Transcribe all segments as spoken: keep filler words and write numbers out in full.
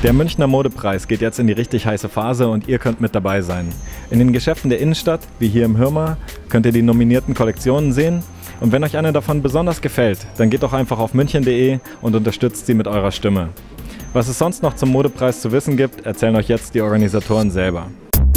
Der Münchner Modepreis geht jetzt in die richtig heiße Phase und ihr könnt mit dabei sein. In den Geschäften der Innenstadt, wie hier im Hürmer, könnt ihr die nominierten Kollektionen sehen. Und wenn euch eine davon besonders gefällt, dann geht doch einfach auf münchen punkt de und unterstützt sie mit eurer Stimme. Was es sonst noch zum Modepreis zu wissen gibt, erzählen euch jetzt die Organisatoren selber.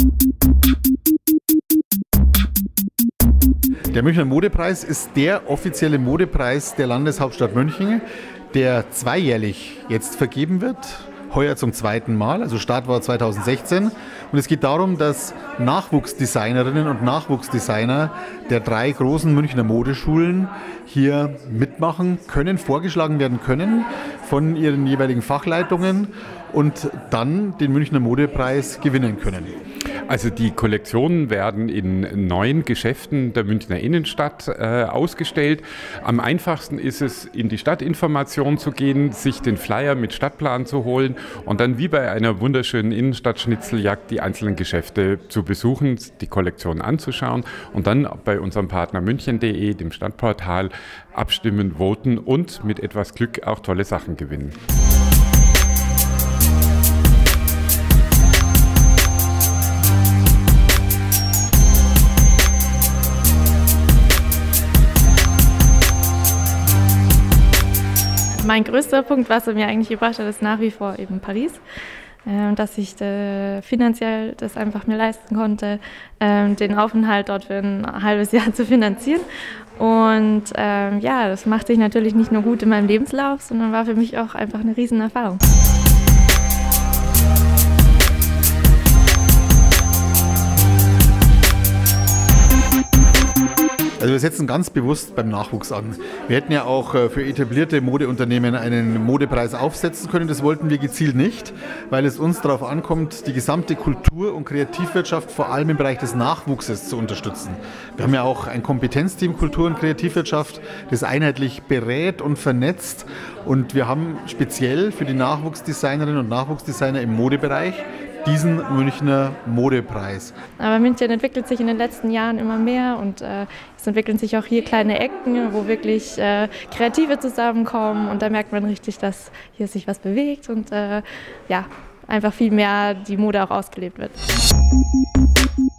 Der Münchner Modepreis ist der offizielle Modepreis der Landeshauptstadt München, der zweijährlich jetzt vergeben wird. Heuer zum zweiten Mal, also Start war zweitausendsechzehn. Und es geht darum, dass Nachwuchsdesignerinnen und Nachwuchsdesigner der drei großen Münchner Modeschulen hier mitmachen können, vorgeschlagen werden können von ihren jeweiligen Fachleitungen und dann den Münchner Modepreis gewinnen können. Also die Kollektionen werden in neun Geschäften der Münchner Innenstadt äh, ausgestellt. Am einfachsten ist es, in die Stadtinformation zu gehen, sich den Flyer mit Stadtplan zu holen und dann wie bei einer wunderschönen Innenstadtschnitzeljagd die einzelnen Geschäfte zu besuchen, die Kollektion anzuschauen und dann bei unserem Partner münchen punkt de, dem Stadtportal, abstimmen, voten und mit etwas Glück auch tolle Sachen gewinnen. Mein größter Punkt, was er mir eigentlich gebracht hat, ist nach wie vor eben Paris. Ähm, dass ich äh, finanziell das einfach mir leisten konnte, ähm, den Aufenthalt dort für ein halbes Jahr zu finanzieren. Und ähm, ja, das machte ich natürlich nicht nur gut in meinem Lebenslauf, sondern war für mich auch einfach eine Riesenerfahrung. Also wir setzen ganz bewusst beim Nachwuchs an. Wir hätten ja auch für etablierte Modeunternehmen einen Modepreis aufsetzen können. Das wollten wir gezielt nicht, weil es uns darauf ankommt, die gesamte Kultur- und Kreativwirtschaft vor allem im Bereich des Nachwuchses zu unterstützen. Wir haben ja auch ein Kompetenzteam Kultur- und Kreativwirtschaft, das einheitlich berät und vernetzt. Und wir haben speziell für die Nachwuchsdesignerinnen und Nachwuchsdesigner im Modebereich diesen Münchner Modepreis. Aber München entwickelt sich in den letzten Jahren immer mehr und äh, es entwickeln sich auch hier kleine Ecken, wo wirklich äh, Kreative zusammenkommen und da merkt man richtig, dass hier sich was bewegt und äh, ja, einfach viel mehr die Mode auch ausgelebt wird.